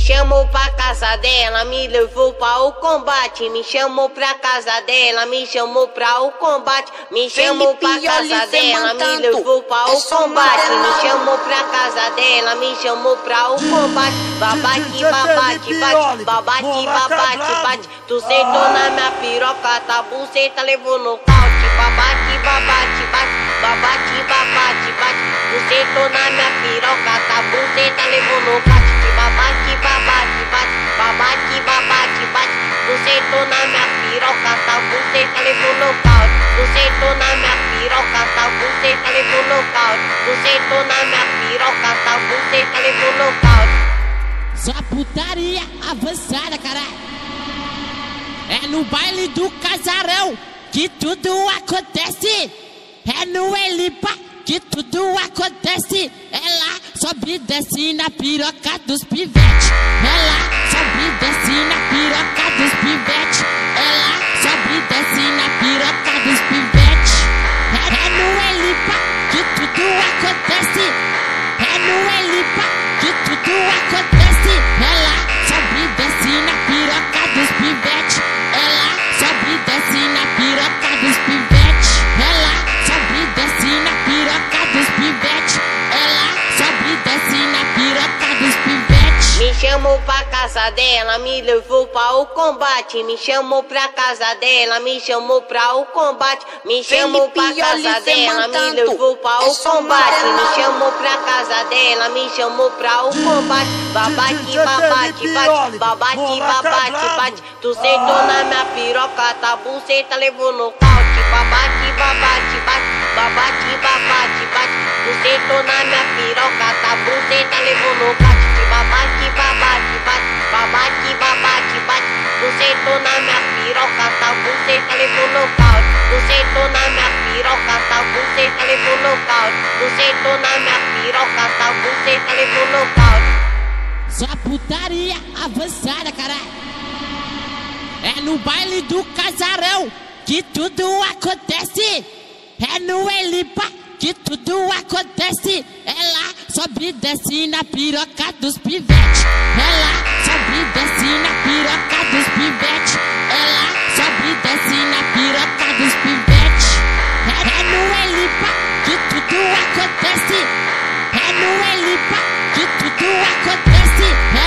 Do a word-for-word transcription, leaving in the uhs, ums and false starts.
chamou pra casa dela, me levou pra o combate. Me chamou pra casa dela, me chamou pra o combate. Me chamou pra casa dela, me levou pra o combate. Me chamou pra casa dela, me chamou pra o combate. Babate, babate, bate, babate, babate, bate. Tu sentou na minha piroca, tá buceta, levou no caute. Babate, babate, bate, babate, babate, bate. Tu sentou na minha piroca, tá buceta, levou no caute. Babate, babate, bate, babate, babate, bate. Tu sentou na minha piroca, tá buceta, levou no caute. Tu sentou na minha piroca, tá buceta, levou no caute. Tu sentou na minha piroca, tá buceta, levou no caute. Só putaria avançada, caralho. É no baile do casarão que tudo acontece. É no Elipa que tudo acontece. Ela sobe e desce na piroca dos pivete. Ela sobe e desce na piroca dos pivete. Ela sobe e desce na piroca dos pivete. É, é no Elipa que tudo acontece. É no Elipa que tudo acontece. Ela sobe e desce na piroca dos pivete. Ela sobe e desce na piroca dos pivete. Ela sobe e desce na piroca dos pivete. Ela sobe e desce na piroca dos pivete. Me chamou pra casa dela, me levou pra o combate. Me chamou pra casa dela, me chamou pra o combate. Me chamou pra casa dela, me levou pra o combate. Me chamou pra casa dela, me chamou pra o combate. Babate, babate, bate, babate, babate, bate. Tu sentou na minha piroca, tá buceta, levou no caute. Babate, babate, bate, babate, babate, bate. Tu sentou na minha piroca, tá buceta, levou no caute. Babate, babate, bate, babate, babate, bate. Tu sentou na minha piroca, tá buceta, levou no caute. Tu sentou na minha piroca, tá buceta, levou no caute. Tu sentou na minha piroca, tá buceta, levou no caute. Só putaria avançada, caralho. É no baile do casarão que tudo acontece. É no Elipa que tudo acontece. Ela sobe e desce na piroca dos pivete. Ela sobe e desce na piroca dos pivete. Ela sobe e desce na piroca dos pivete. É, é no Elipa que tudo acontece. É no Elipa que tudo acontece.